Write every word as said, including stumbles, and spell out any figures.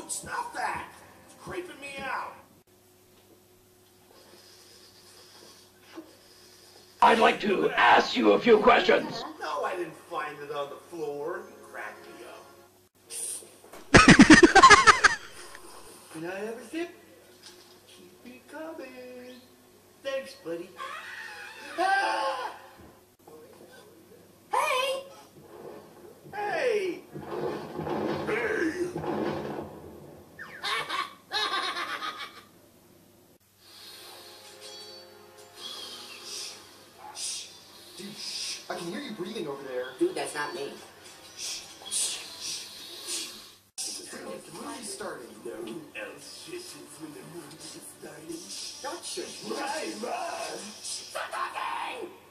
Don't stop that. It's creeping me out. I'd like to ask you a few questions. No, I didn't find it on the floor. You cracked me up. Can I have a sip? Keep me coming. Thanks, buddy. Ah! Hey! Hey! Hey! Dude, shh. I can hear you breathing over there. Dude, that's not me. The movie's starting. No one else shishes when the movie is starting. Don't shush. Right, man. Stop talking!